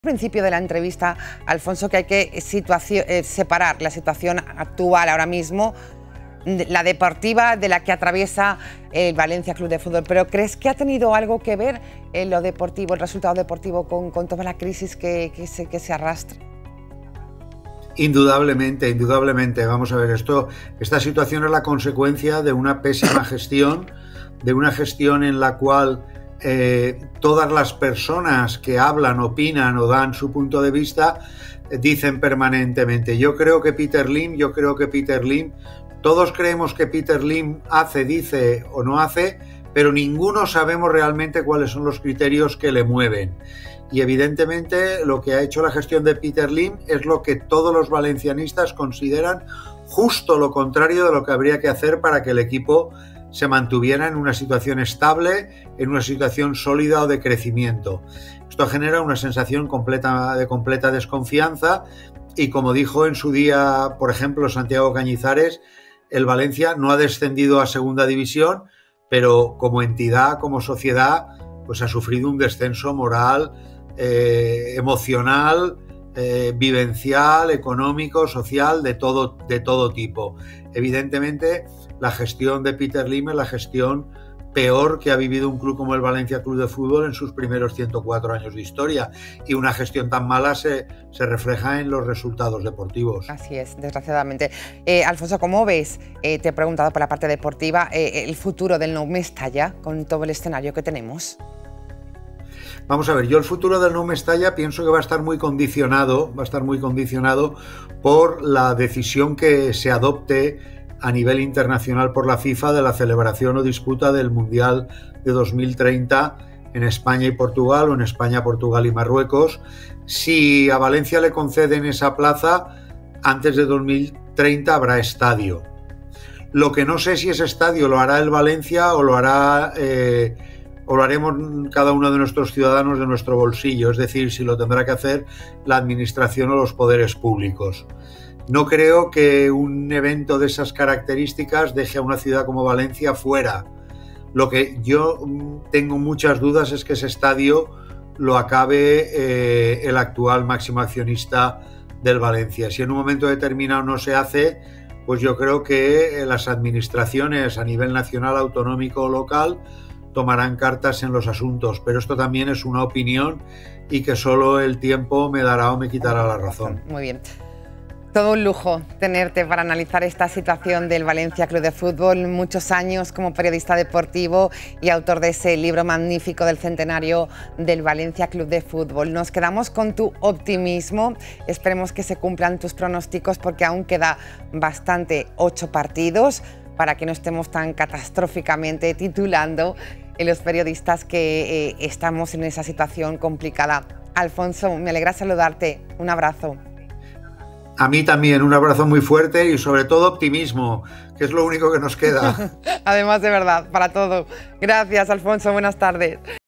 Principio de la entrevista, Alfonso, que hay que separar la situación actual ahora mismo, la deportiva, de la que atraviesa el Valencia Club de Fútbol. Pero ¿crees que ha tenido algo que ver en lo deportivo, el resultado deportivo, con toda la crisis que se arrastra? Indudablemente, indudablemente. Vamos a ver, esta situación es la consecuencia de una pésima gestión, de una gestión en la cual todas las personas que hablan, opinan o dan su punto de vista dicen permanentemente: yo creo que Peter Lim, yo creo que Peter Lim. Todos creemos que Peter Lim hace, dice o no hace, pero ninguno sabemos realmente cuáles son los criterios que le mueven. Y evidentemente lo que ha hecho la gestión de Peter Lim es lo que todos los valencianistas consideran justo lo contrario de lo que habría que hacer para que el equipo se mantuviera en una situación estable, en una situación sólida o de crecimiento. Esto genera una sensación de completa desconfianza y, como dijo en su día, por ejemplo, Santiago Cañizares, el Valencia no ha descendido a segunda división, pero como entidad, como sociedad, pues ha sufrido un descenso moral, emocional, vivencial, económico, social, de todo tipo. Evidentemente, la gestión de Peter Lim es la gestión peor que ha vivido un club como el Valencia Club de Fútbol en sus primeros 104 años de historia, y una gestión tan mala se refleja en los resultados deportivos. Así es, desgraciadamente. Alfonso, ¿cómo ves? Te he preguntado por la parte deportiva, el futuro del Nou Mestalla con todo el escenario que tenemos. Vamos a ver, yo el futuro del Nou Mestalla pienso que va a estar muy condicionado por la decisión que se adopte a nivel internacional por la FIFA de la celebración o disputa del Mundial de 2030 en España y Portugal, o en España, Portugal y Marruecos. Si a Valencia le conceden esa plaza, antes de 2030 habrá estadio. Lo que no sé si ese estadio lo hará el Valencia o lo haremos cada uno de nuestros ciudadanos de nuestro bolsillo, es decir, si lo tendrá que hacer la administración o los poderes públicos. No creo que un evento de esas características deje a una ciudad como Valencia fuera. Lo que yo tengo muchas dudas es que ese estadio lo acabe el actual máximo accionista del Valencia. Si en un momento determinado no se hace, pues yo creo que las administraciones a nivel nacional, autonómico o local tomarán cartas en los asuntos, pero esto también es una opinión y que solo el tiempo me dará o me quitará la razón. Muy bien. Todo un lujo tenerte para analizar esta situación del Valencia Club de Fútbol. Muchos años como periodista deportivo y autor de ese libro magnífico del centenario del Valencia Club de Fútbol. Nos quedamos con tu optimismo. Esperemos que se cumplan tus pronósticos, porque aún queda bastante, 8 partidos, para que no estemos tan catastróficamente titulando en los periodistas que estamos en esa situación complicada. Alfonso, me alegra saludarte. Un abrazo. A mí también, un abrazo muy fuerte y sobre todo optimismo, que es lo único que nos queda. Además, de verdad, para todo. Gracias, Alfonso, buenas tardes.